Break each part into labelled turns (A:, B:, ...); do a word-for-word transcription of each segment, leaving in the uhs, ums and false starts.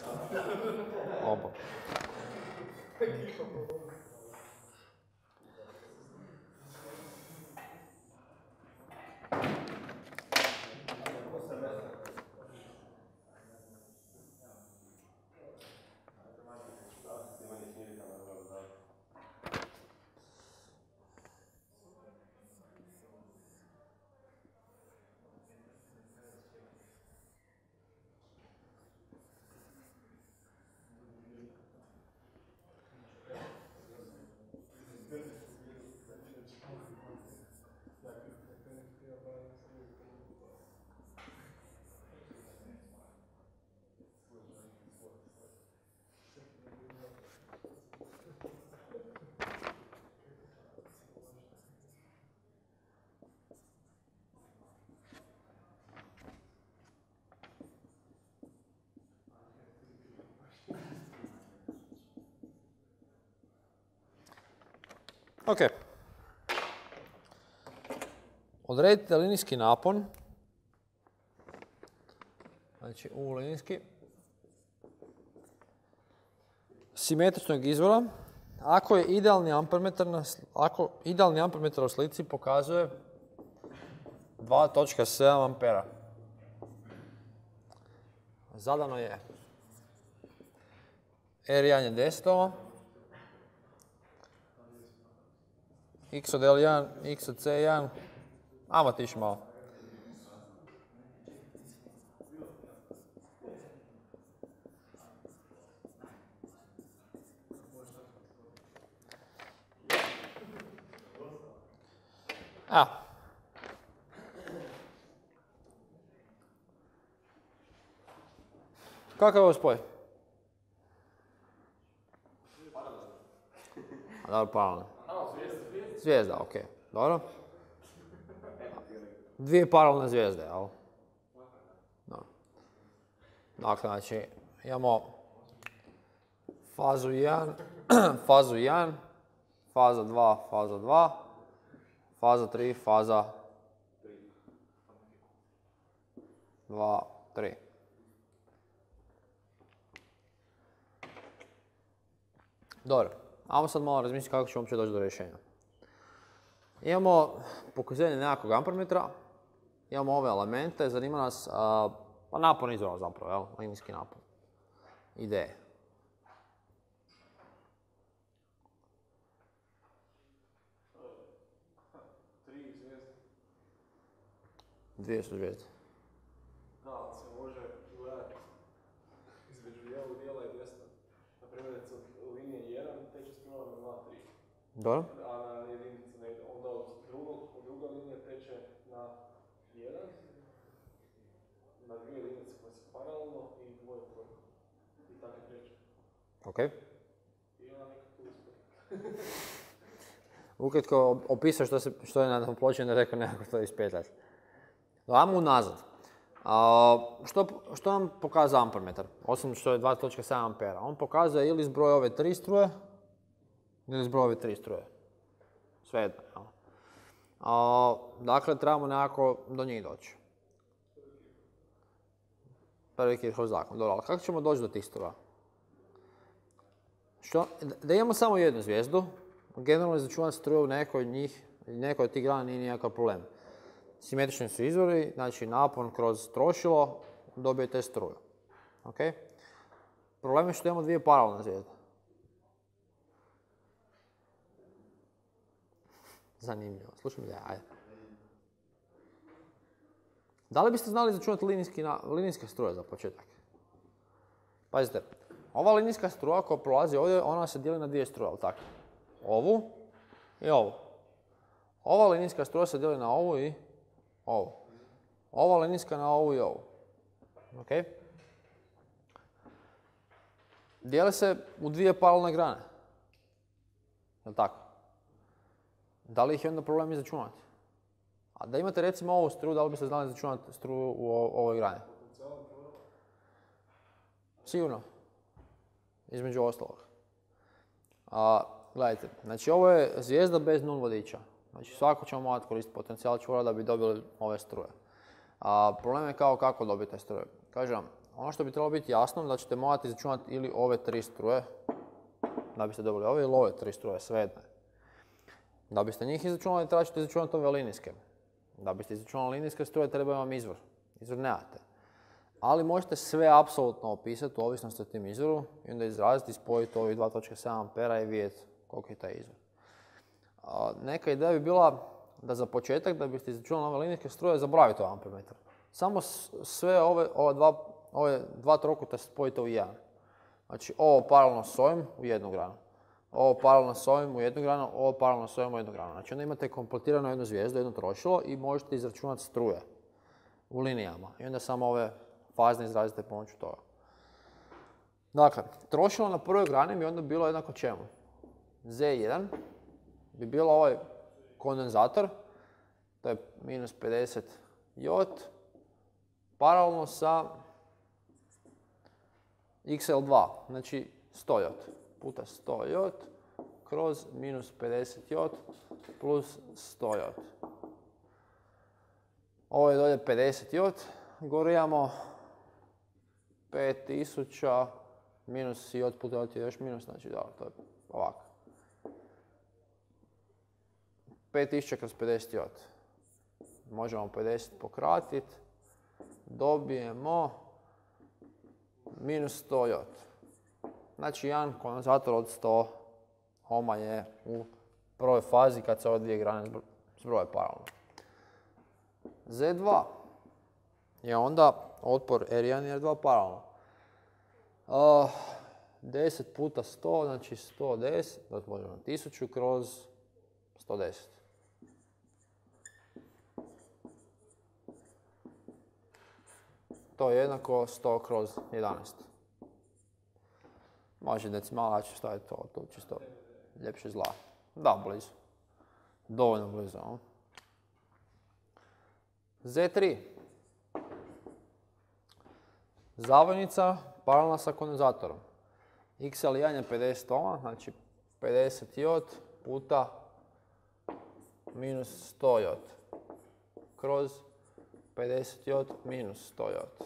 A: Oba. Ok. Odredite linijski napon. Znači U linijski. Simetričnog izvora. Ako je idealni ampermetar, na, ako idealni ampermetar u slici pokazuje dva zarez sedam ampera. Zadano je R jedan je deset ohma, X od L jedan, X od C jedan, ajmo tiši malo. A. Kakav je ovo spoj? Dobro, paralelno. Zvijezda, ok. Dobro. Dvije paralelne zvijezde, jel? Dobro. Dakle, znači, imamo fazu jedan, fazu jedan, faza dva, faza dva, faza tri, faza dva, tri. Dobro, ajmo sad malo razmisliti kako ćemo uopće doći do rješenja. Imamo pokazanje nekakvog ampermetra, imamo ove elemente, zanima nas a, pa napon izvora zapravo, jel? Linijski napon. Ideje.
B: Tri zvijezde.
A: Dvije su zvijezde.
B: Da, ali se može gledati između lijevog dijela i desna. Na primjer, od linije jedan teče struja na dva, tri.
A: Dobro.
B: A na jedinici ne ide. Onda od drugog, od druga linija teče na jedan, na dvije jedinice koje su paralelno i dvoje trojko. I tako kreće.
A: Ok.
B: I onda nekako tu uspije.
A: Ukratko opisao što, se, što je na ploči, ne rekao nekako to ispetljati. Ajmo unazad. A, što, što nam pokazuje ampermetar? Osim što je dva zarez sedam ampera. On pokazuje ili zbroj ove tri struje, ili zbroj ove tri struje. Svejedno. Ja. Dakle, trebamo nekako do njih doći. Prvi Kirchhoff zakon. Dobro, ali kako ćemo doći do tih struja? Što? Da imamo samo jednu zvijezdu, generalno izračunati struju u nekoj od njih, nekoj od tih grana nije nikakav problem. Simetrični su izvori, znači napon kroz trošilo dobijete struju. Okay? Problem je što imamo dvije paralelne zvijezde. Zanimljivo, slušaj mi da, ajde. Da li biste znali izračunati linijske struje za početak? Pazite, ova linijska struja koja prolazi ovdje, ona se dijeli na dvije struje, ali tako? Ovu i ovu. Ova linijska struja se dijeli na ovu i ovu. Ova linijska na ovu i ovu. Ok? Dijele se u dvije paralelne grane. Jel' tako? Da li ih je onda problem izračunati? A da imate recimo ovu struju, da li biste znali izračunati struju u ovoj grani? Sigurno. Između ostalog. A, gledajte, znači ovo je zvijezda bez nul vodiča. Znači svako ćemo morati koristiti potencijal čvora da bi dobili ove struje. A, problem je kao kako dobiti struje. Kažem vam, ono što bi trebalo biti jasno da ćete morati izračunati ili ove tri struje, da biste dobili ove ili ove tri struje, svejedno. Da biste njih izračunali, treba ćete izračunati ove linijske. Da biste izračunali linijske struje, treba vam izvor. Izvor nemate. Ali možete sve apsolutno opisati u ovisnosti o tim izvoru i onda izraziti i spojiti ovih dva točka sedam ampera i vidjeti koliko je taj izvor. Neka ideja bi bila da za početak, da biste izračunali ove linijske struje, zaboravite ovaj ampermetar. Samo sve ove, ove, dva, ove dva trokuta spojite u jedan. Znači ovo paralelno s ovim u jednu granu. Ovo paralelno s ovim u jednu granu, ovo paralelno s ovim u jednu granu. Znači onda imate kompletirano jednu zvijezdu, jedno trošilo i možete izračunati struje u linijama. I onda samo ove fazne izrazite pomoću toga. Dakle, trošilo na prvoj grani bi onda bilo jednako čemu? Z jedan bi bilo ovaj kondenzator, to je minus pedeset jot, paralelno sa X L dva, znači sto jot, puta sto jot, kroz minus pedeset jot, plus sto jot. Ovo je dolje pedeset jot, gore imamo pet tisuća, minus jot puta jot je još minus, znači da, to je ovako. pet tisuća kroz pedeset jot. Možemo pedeset pokratiti, dobijemo minus sto jot. Znači jedan kondenzator od sto ohma je u prvoj fazi kad se ove dvije grane zbroje paralelno. Z dva je onda otpor R jedan i R dva paralelno. Uh, deset puta sto, znači sto deset, da možemo tisuću kroz sto deset. To je jednako sto kroz jedanaest. Može decimala, ja ću staviti to, to čisto ljepše zla. Da, blizu. Dovoljno blizu. No? Z tri. Zavojnica paralelna sa kondenzatorom. X L jedan je pedeset ohma, znači pedeset jot puta minus sto jot. Kroz pedeset jot minus sto jot.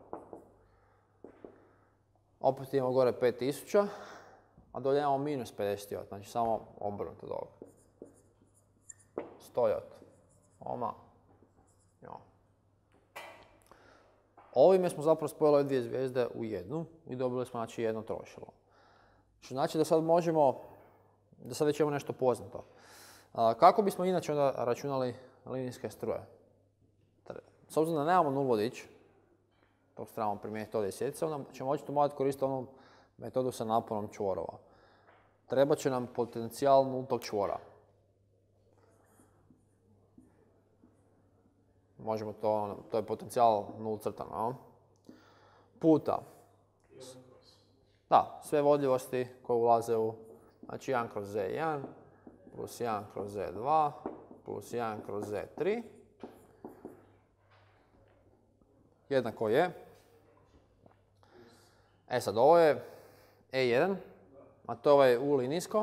A: Opet imamo gore pet tisuća, a dolje imamo minus pedeset jot, znači samo obrnuto od ovoga. sto jot. Oma. Jo. Ovime smo zapravo spojili ove dvije zvijezde u jednu i dobili smo znači jedno trošilo. Što znači da sad možemo, da sad već imamo nešto poznato. A, kako bismo inače onda računali linijske struje? S obzirom da nemamo nul vodič, to trebamo primijeniti ovdje sjedice, onda ćemo očito morati koristiti onu metodu sa naponom čvorova. Treba će nam potencijal nultog čvora. Možemo to, to je potencijal nul crtano. Puta. Da, sve vodljivosti koje ulaze u, znači jedan kroz Z jedan, plus jedan kroz Z dva, plus jedan kroz Z tri. Jednako je. E sad, ovo je E jedan, a to je ovaj U linijsko,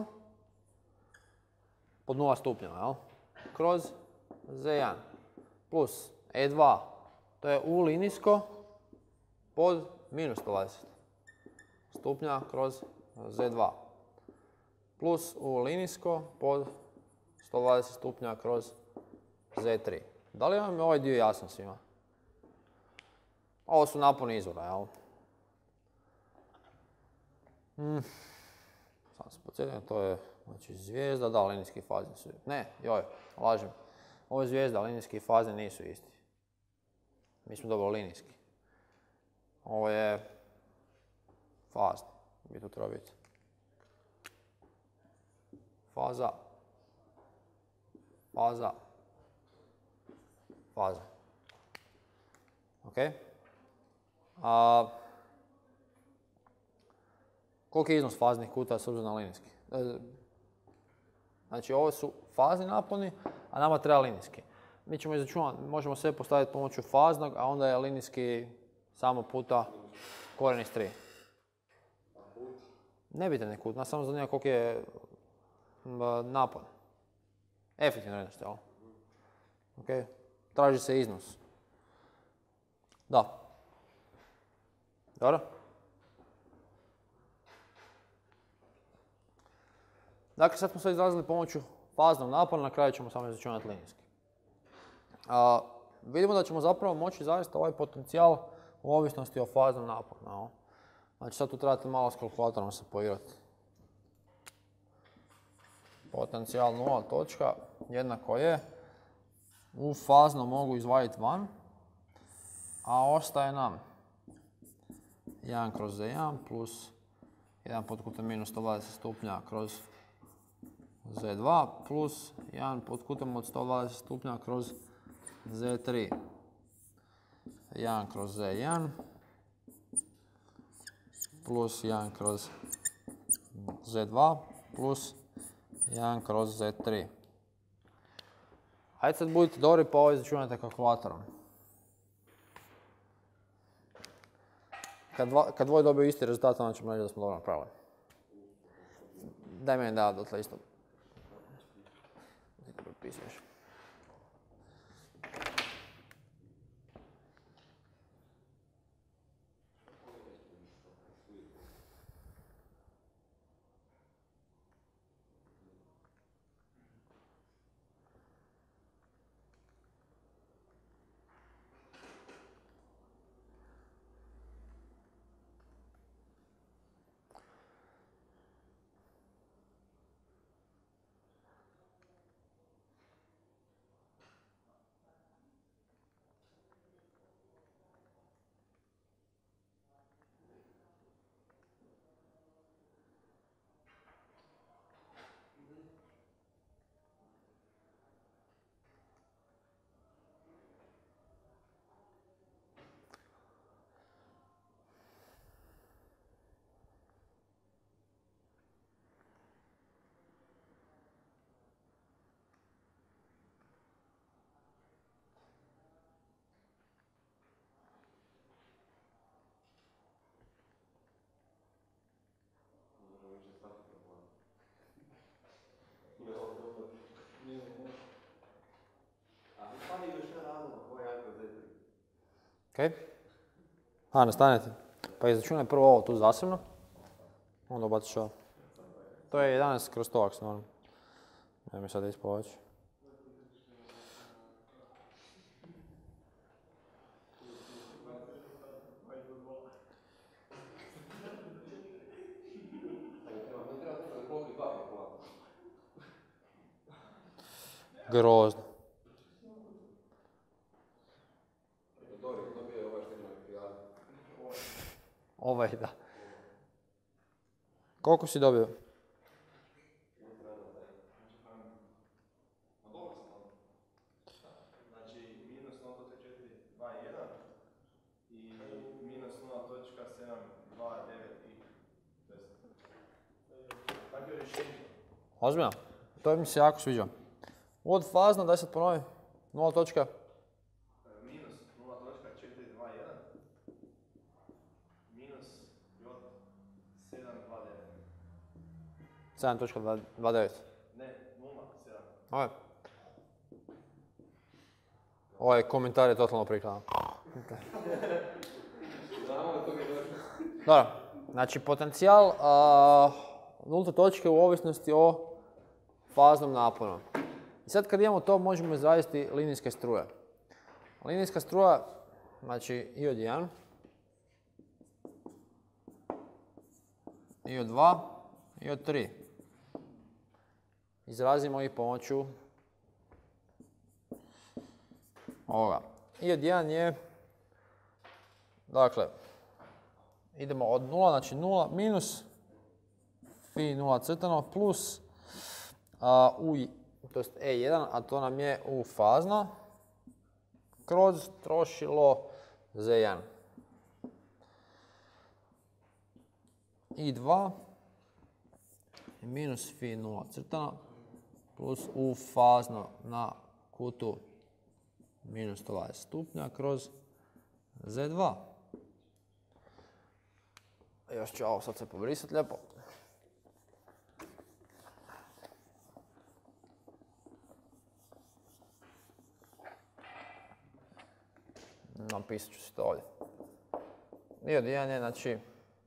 A: pod nula stupnjeva, jel? Kroz Z jedan, plus E dva, to je U linijsko, pod minus sto dvadeset stupnja kroz Z dva, plus U linijsko, pod sto dvadeset stupnja kroz Z tri. Da li vam je ovaj dio jasan svima? Ovo su naponi izvora, jel? Hmm. Sam se podsjetim, to je znači, zvijezda, da, linijski fazni su. Ne, joj, lažem. Ovo je zvijezda, linijski fazni nisu isti. Mi smo dobro linijski. Ovo je fazni, bi to treba biti. Faza, faza, faza. Ok? A, koliki je iznos faznih kuta s obzirom na linijski? Znači ovo su fazni naponi, a nama treba linijski. Mi ćemo izračunati, možemo sve postaviti pomoću faznog, a onda je linijski samo puta koren iz tri. Ne bitan kut, nas samo zanima koliki je napon. Efektivno vrijednost, jel? Ok, traži se iznos. Da. Dobro? Dakle, sad smo sve izrazili pomoću faznog napona, na kraju ćemo samo izračunati linijski. A, vidimo da ćemo zapravo moći izraziti ovaj potencijal u ovisnosti o faznom naponu. Znači sad tu trebate malo s kalkulatorom se poigrati. Potencijal nula točka jednako je, u fazno mogu izvaditi van, a ostaje nam jedan kroz Z jedan plus jedan podkutem minus sto dvadeset stupnja kroz Z dva plus jedan podkutem od sto dvadeset stupnja kroz Z tri. jedan kroz Z jedan plus jedan kroz Z dva plus jedan kroz Z tri. Hajde sad budite dobri pa ovo izračunajte kalkulatorom. Kad, dva, kad dvoje dobiju isti rezultat, onda ćemo reći da smo dobro napravili. Daj meni da dotle isto. Prepisuješ. Ok. A, nastanete. Pa izračunaj prvo ovo tu zasebno. Onda ubaciš ovo. To je jedanaest kroz sto, ako se moram. Ne mi sad ispovaći. Grozno. Ovaj, da. Koliko si dobio?
B: Znači, minus nula točka četiri dva jedan i minus nula točka sedam dva devet i... Tako je rješenje.
A: Ozbiljno? To mi se jako sviđa. Od fazno, daj sad ponovi. nula točka.
B: Minus nula točka četiri dva jedan minus j sedam dva devet.
A: sedam točka dvadeset devet.
B: Ne, nula, sedam.
A: Ovo Ovaj komentar je totalno prikladan. Dobro, znači potencijal a, nulte točke u ovisnosti o faznom naponu. I sad kad imamo to možemo izraditi linijske struje. Linijska struja, znači i od jedan, i od dva, i od tri. Izrazimo ih pomoću ovoga. I od jedan je, dakle, idemo od nula, znači nula minus fi nula crtano plus a, u, to jest e jedan, a to nam je u fazno, kroz trošilo z jedan. I dva minus fi nula crtano plus u fazno na kutu minus sto dvadeset stupnja kroz z dva. Još ću ovo sad se pobrisati lijepo. Napisat ću si to ovdje. dio jedan je, znači,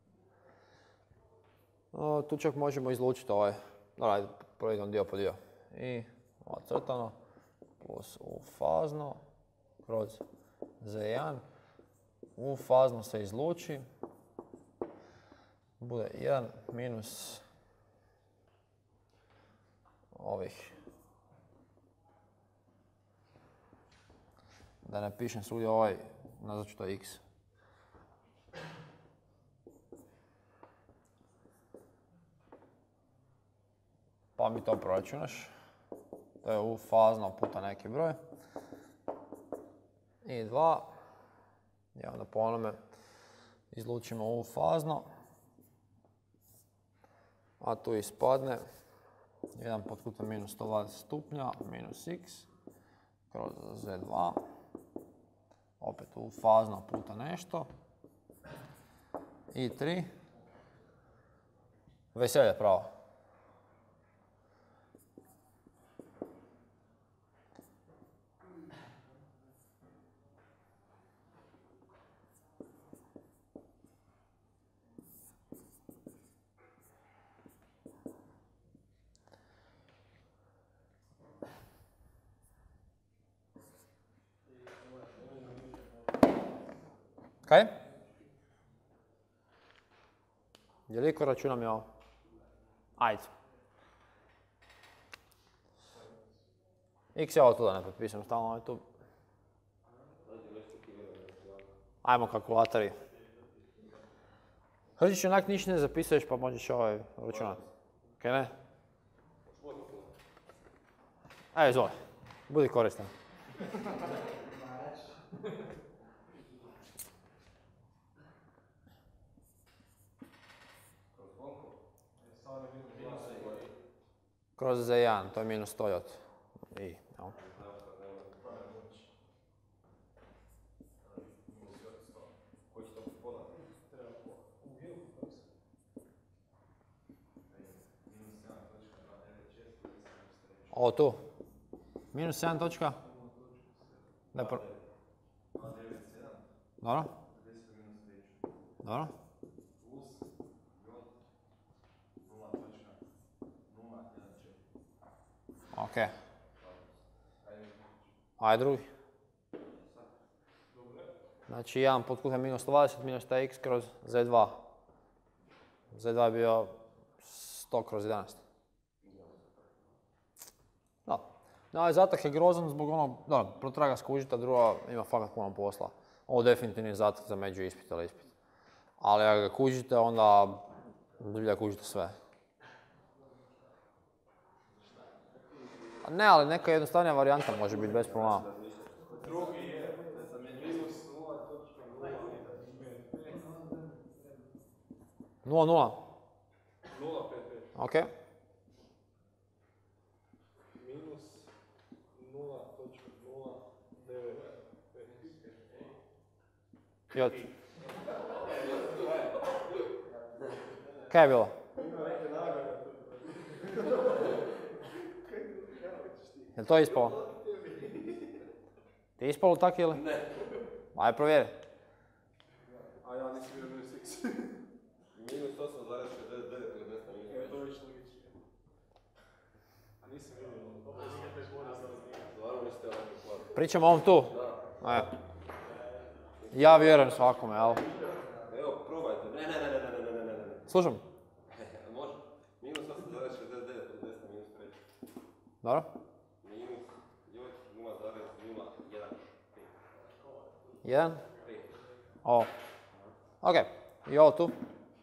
A: o, tu čak možemo izlučiti ovaj, dobro, ajde, provedemo dio po dio. I ocrtano, plus u fazno, kroz Z jedan, u fazno se izluči, bude jedan minus ovih. Da ne pišem svugdje ovaj, nazvat ću to x. Pa mi to proračunaš. To je u fazno puta neki broj. I dva. I onda po onome izlučimo u fazno. A tu ispadne jedan puta minus sto dvadeset stupnja minus x kroz Z dva. Opet u fazno puta nešto. I tri. Veselje pravo. Kaj? Je li iko računam ja ovo? Ajde. X je ovo tu da ne potpišem, stalno ovo je tu. Ajmo kalkulatori. Hrđić, onak ništa ne zapisuješ pa možeš ovaj računati. Kaj ne? Evo, izvoli. Budi koristan. Kroz Z jedan, to je minus sto j. I, no. Ovo tu. Minus sedam točka. Ne pro... Dobro. Dobro. Ok. Ajde drugi. Znači jedan pod kuta minus sto dvadeset minus taj x kroz Z dva. Z dva je bio sto kroz jedanaest. Da. No, ovaj zatak je grozan zbog onog, da, protraga skužita, druga ima fakat puno posla. Ovo definitivno je zatak za među ispit ili ispit. Ali ako ga kužite, onda zbilja kužite sve. Ne, ali neka jednostavnija varijanta može biti bez problema.
B: Drugi je minus nula točka nula pet.
A: nula nula.
B: nula pet pet.
A: Ok.
B: Minus nula točka nula devet pet.
A: Jod. Kaj je bilo? Je li to ispalo? Ti je ispalo tako ili?
B: Ne.
A: Ajde provjeri.
B: A ja nisam vidio minus x.
C: Minus osam zarez šezdeset devet ili dvesta minus
B: Je, to je više logično. A nisam vidio, dobro si ga već mora znati.
C: Stvarno niste ovako hvala.
A: Pričamo o ovom tu.
C: Da.
A: E. Ja vjerujem svakome, jel?
C: Evo, probajte. Ne, ne, ne, ne, ne, ne, ne, ne, ne.
A: Slušam.
C: Može. Minus osam zarez šezdeset devet ili dvesta minus tri.
A: Dobro.
C: Minus još nula zarez nula jedan.
A: Jedan. Ovo. Ok. I ovo tu.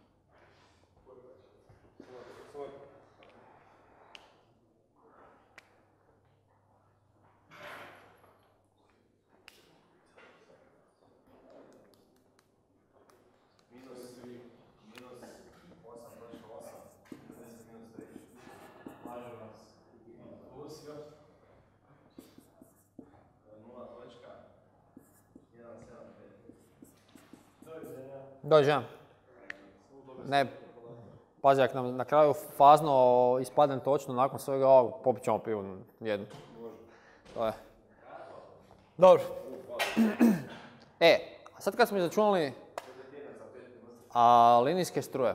A: Dođe. Ne, pazi, ako nam na kraju fazno ispadne točno, nakon svega ovog popit ćemo pivu jednu. To je. Dobro. E, a sad kad smo izračunali A linijske struje?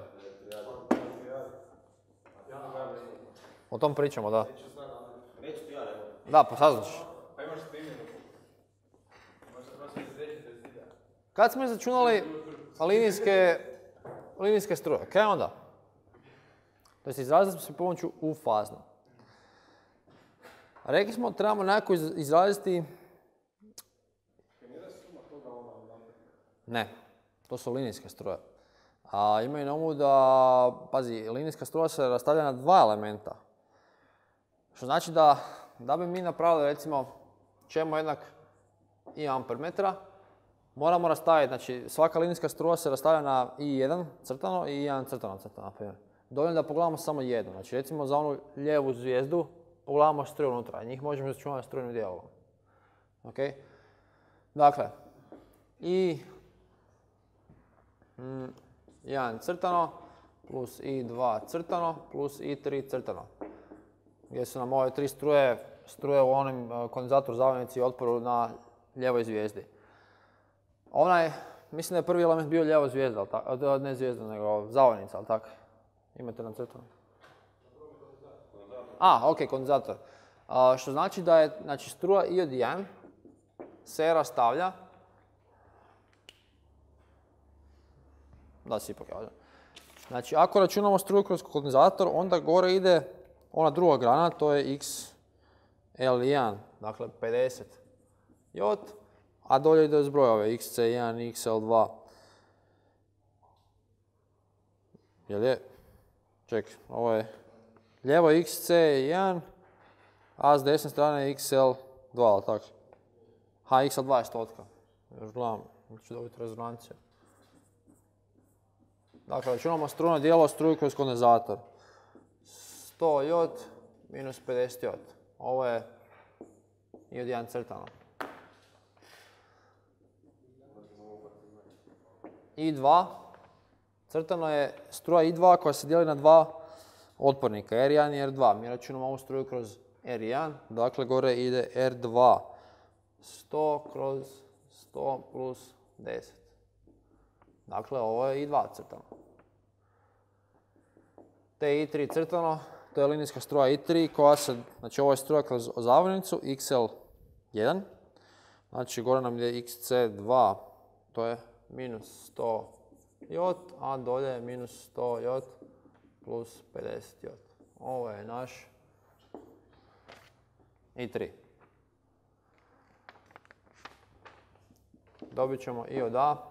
A: O tom pričamo, da.
C: Reći ti ja, ne?
A: Da, pa saznaš.
B: Pa imaš primjenu. Možda prosto izreći da zida.
A: Kad smo izračunali linijske, linijske struje, kaj onda? To jest izrazili smo se pomoću u fazno. Rekli smo trebamo nekako iz- izraziti... Ne, to su linijske struje. A imaju na umu da, pazi, linijska struja se rastavlja na dva elementa. Što znači da, da bi mi napravili, recimo, čemu jednak i amper metra, moramo rastaviti, znači svaka linijska struja se rastavlja na i jedan crtano i jedan crtano crtano, na primjer. Dovoljno da pogledamo samo jednu, znači recimo za onu lijevu zvijezdu pogledamo struju unutra, njih možemo izračunati strujnim dijelom. Ok? Dakle, i mm, jedan crtano plus i dva crtano plus i tri crtano. Gdje su nam ove tri struje, struje u onim uh, kondenzator, zavojnici i otporu na lijevoj zvijezdi. Onaj, mislim da je prvi element bio lijeva zvijezda, ali tako, ne zvijezda, nego zavojnica, ali tako? Imate nam crtano? A, ok, kondenzator. Uh, što znači da je, znači, struja I od jedan se rastavlja. Da si ipak javljam. Znači, ako računamo struju kroz kondenzator, onda gore ide ona druga grana, to je X L jedan, dakle pedeset J, a dolje ide zbroj ove X C jedan i X L dva. Jel je? Ček, ovo je lijevo X C jedan, a s desne strane X L dva, ali tako? Ha, X L dva je stotka. Još gledam, ću dobiti rezonanciju. Dakle, računamo strujno dijelo, struju kroz kondenzator. sto J minus pedeset J. Ovo je I od jedan crtano. I dva. Crtano je struja I dva koja se dijeli na dva otpornika, R jedan i R dva. Mi računamo ovu struju kroz R jedan, dakle gore ide R dva. sto kroz sto plus deset. Dakle, ovo je I dva crtano. Te I tri crtano, to je linijska struja I tri koja se, znači ovo je struja kroz zavojnicu X L jedan. Znači gore nam ide X C dva, to je minus sto J, a dolje je minus sto J plus pedeset J. Ovo je naš I tri. Dobit ćemo I od A.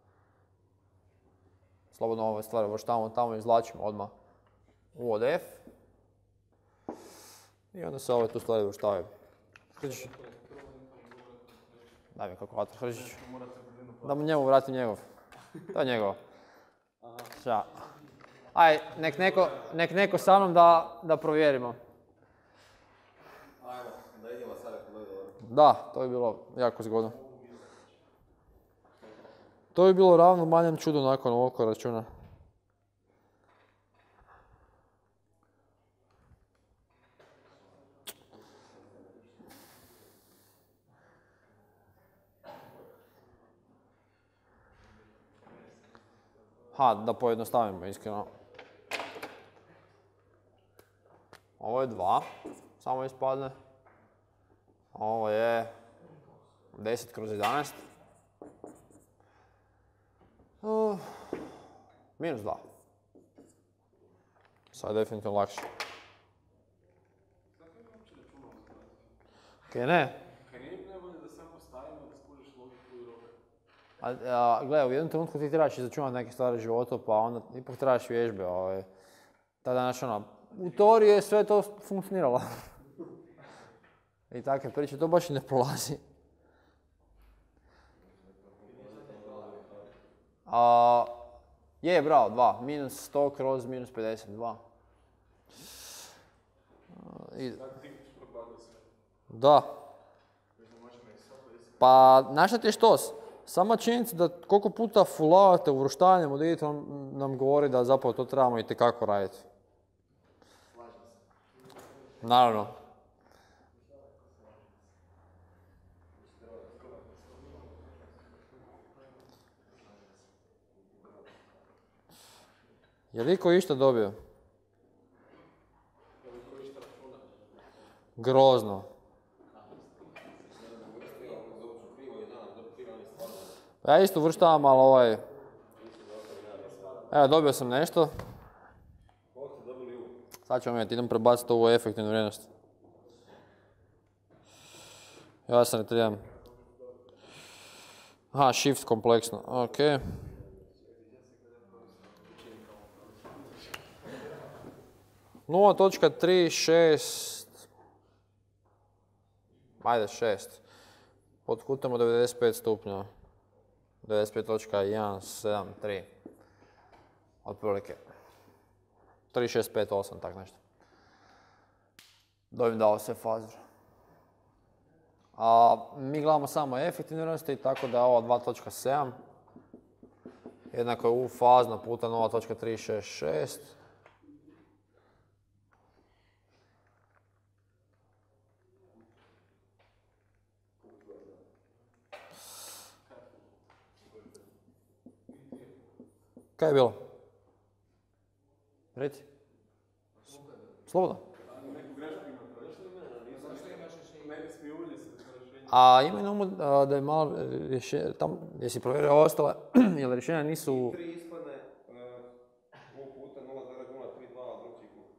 A: Slobodno ove stvari uvrštavamo tamo i izvlačimo odmah U od F. I onda se ove tu stvari uvrštavaju. Hrđić. Daj mi kalkulator, Hrđić. Da mu njemu vratim njegov. To je njegovo. Ša. Aj, nek neko, nek neko sa mnom da, da provjerimo.
C: Ajmo, da idemo sada kod odgovora.
A: Da, to bi bilo jako zgodno. To bi bilo ravno manjem čudu nakon ovog računa. Ha, da pojednostavimo iskreno. Ovo je dva, samo ispadne. Ovo je deset kroz jedanaest. Uh, minus dva. Sad je definitivno lakše. Kaj ne?
B: Kaj nije najbolje da samo stavimo da skužiš logiku i robe?
A: A, a, gledaj, u jednom trenutku ti trebaš izračunati neke stvari u životu, pa onda ipak trebaš vježbe. Ovaj. Tada, znaš, ono, u teoriji je sve to funkcioniralo. I takve priče, to baš i ne prolazi. A, je, bravo, dva. Minus sto kroz minus pedeset dva. I, da. Pa, znaš šta ti je štos? Sama činjenica da koliko puta fullavate uvrštavanjem od editora nam govori da zapravo to trebamo itekako raditi. Naravno. Je li iko išta dobio? Grozno. Ja isto uvrštavam, ali ovaj... Evo, dobio sam nešto. Sad ćemo vidjeti, idem prebaciti ovu efektivnu vrijednost. Ja sam ne trebam. Aha, shift kompleksno, ok. nula točka tri šest. Ajde, šest. Podkutamo devedeset pet stupnjeva. devedeset pet točka jedan sedam tri. Otprilike. tri šest pet osam, tak nešto. Dobim dao sve fazor. A, mi gledamo samo efektivne vrijednosti, tako da je ovo dva točka sedam. Jednako je u fazno puta nula točka tri šest šest. Kaj je bilo? Reci. Slobodno. A imaj na umu da je malo rješenje, tam gdje si provjerio ostale, jer rješenja nisu...
C: tri ispadne u puta nula zarez nula tri dva drugčiji kut.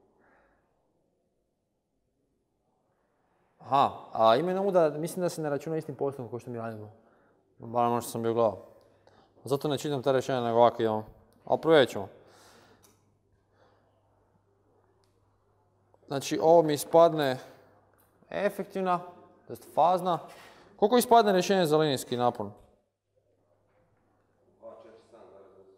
A: Aha, a imaj na umu da mislim da se ne računa istim postupom kao što mi radimo. Bar ono što sam bio gledao. Zato ne čitam ta rješenja nego ovako imamo. Ali provjerit ćemo. Znači ovo mi ispadne efektivna, to jest fazna. Koliko ispadne rješenje za linijski napon?
C: dva četiri sedam zarez osam.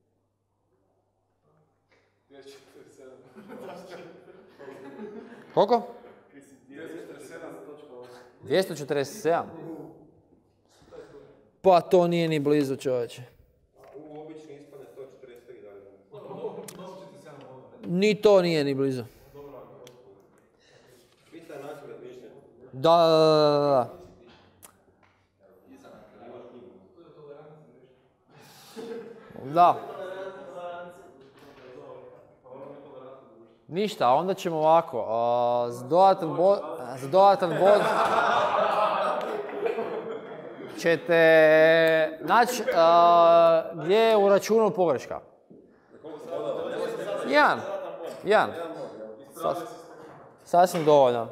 A: Koliko?
B: dvjesto četrdeset sedam točka osam.
A: dvjesto četrdeset sedam? Pa to nije ni blizu, čovječe.
C: U obični ispadne sto četrdeset tri zarez osam.
A: Ni to nije ni blizu.
C: Bitan način razmišljanja.
A: Da, da, da, da. Da. Ništa, onda ćemo ovako. A, za dodatan bod, za dodatan bod ćete naći gdje je u računu pogreška. Jedan. Jedan. Sas, sasvim dovoljno.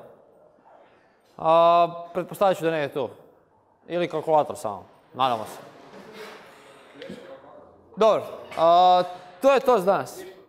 A: A, pretpostavit ću da ne je tu. Ili kalkulator samo. Nadamo se. Dobro, a, to je to za danas.